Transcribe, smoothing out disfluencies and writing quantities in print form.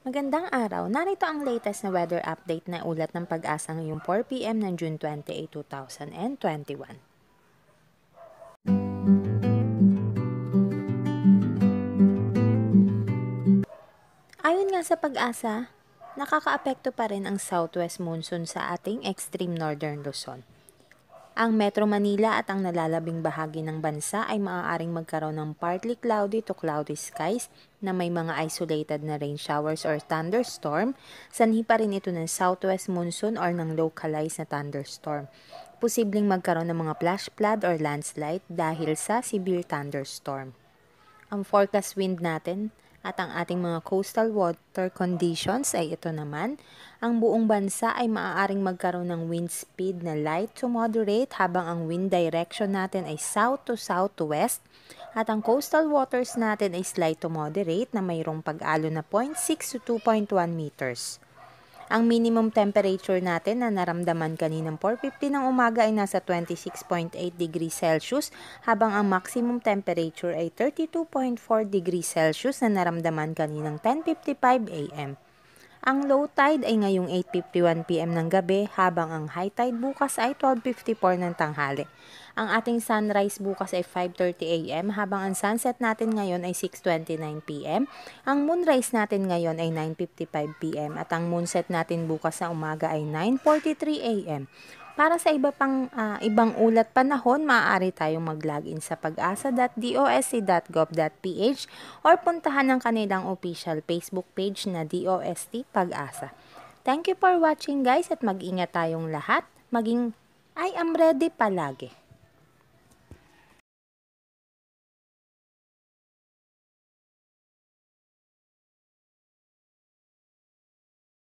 Magandang araw, narito ang latest na weather update na ulat ng Pag-asa ngayong 4 PM ng June 28, 2021. Ayon nga sa Pag-asa, nakakaapekto pa rin ang southwest monsoon sa ating extreme northern Luzon. Ang Metro Manila at ang nalalabing bahagi ng bansa ay maaaring magkaroon ng partly cloudy to cloudy skies na may mga isolated na rain showers or thunderstorm. Sanhi pa rin ito ng southwest monsoon or ng localized na thunderstorm. Posibleng magkaroon ng mga flash flood or landslide dahil sa severe thunderstorm. Ang forecast wind natin at ang ating mga coastal water conditions ay ito naman. Ang buong bansa ay maaaring magkaroon ng wind speed na light to moderate habang ang wind direction natin ay south to southwest at ang coastal waters natin ay slight to moderate na mayroong pag-alo na 0.6 to 2.1 meters. Ang minimum temperature natin na naramdaman kaninang 4:50 ng umaga ay nasa 26.8 degrees Celsius habang ang maximum temperature ay 32.4 degrees Celsius na naramdaman kaninang 10:55 AM. Ang low tide ay ngayong 8:51 PM ng gabi habang ang high tide bukas ay 12:54 ng tanghali. Ang ating sunrise bukas ay 5:30 AM habang ang sunset natin ngayon ay 6:29 PM. Ang moonrise natin ngayon ay 9:55 PM at ang moonset natin bukas sa umaga ay 9:43 AM. Para sa ibang ulat panahon, maaari tayong mag-login sa pag-asa.dosc.gov.ph or puntahan ang kanilang official Facebook page na DOST Pag-asa. Thank you for watching guys at mag-ingat tayong lahat. I am ready palagi.